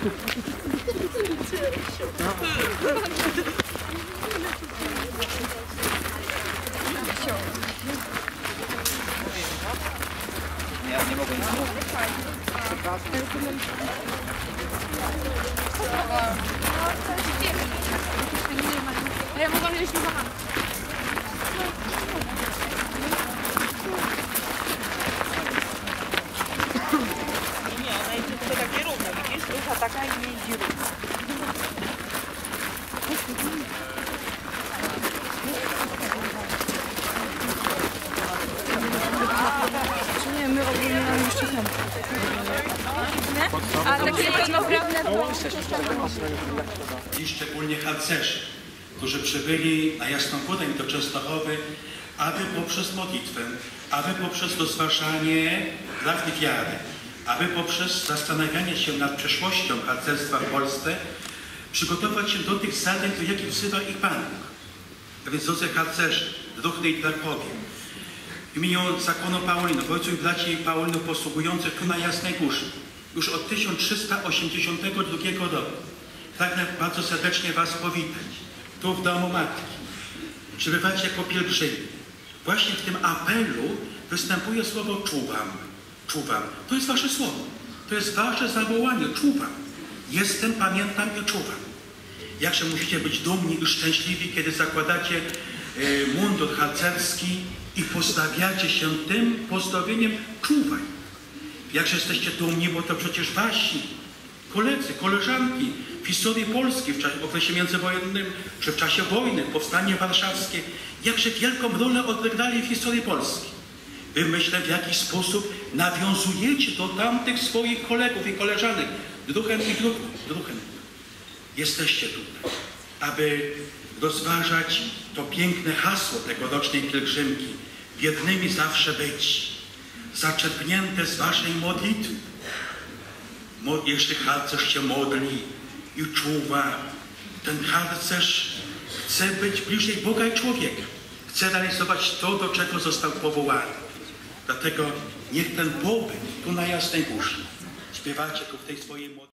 Ja nie mogę nic mówić. Ja mogłam jeść na banana. Nie, ona jest tylko takie równe, widzisz? Rucha taka i nie jeździ równo. Nie, my ogólnie mamy jeszcze ten. A takie pełnoprawne to... I szczególnie harcerzy, którzy przybyli na Jasną Górę do Częstochowy, aby poprzez modlitwę, aby poprzez rozważanie prawdy wiary, aby poprzez zastanawianie się nad przyszłością harcerstwa w Polsce, przygotować się do tych zadań, do jakich wzywa ich Pan Bóg. A więc drodzy harcerzy, druhny i drakowie, w imieniu zakonu Paulinów, ojców i braci Paulinów posługujących tu na Jasnej Górze, już od 1382 roku, pragnę bardzo serdecznie Was powitać, tu w domu Matki. Przybywacie jako pielgrzymi. Właśnie w tym apelu występuje słowo czuwam. Czuwam. To jest Wasze słowo. To jest Wasze zawołanie. Czuwam. Jestem, pamiętam i czuwam. Jakże musicie być dumni i szczęśliwi, kiedy zakładacie mundur harcerski i postawiacie się tym pozdrowieniem czuwaj. Jakże jesteście dumni, bo to przecież Wasi koledzy, koleżanki w historii Polski w okresie międzywojennym, czy w czasie wojny, powstanie warszawskie, jakże wielką rolę odegrali w historii Polski. Wy, myślę, w jakiś sposób nawiązujecie do tamtych swoich kolegów i koleżanek, druhem i druhem. Jesteście tutaj, aby rozważać to piękne hasło tegorocznej pielgrzymki, wiernymi zawsze być, zaczerpnięte z Waszej modlitwy. Jeśli harcerz się modli i czuwa, ten harcerz chce być bliżej Boga i człowieka. Chce realizować to, do czego został powołany. Dlatego niech ten pobyt tu na Jasnej Górze, śpiewacie tu w tej swojej modlitwie.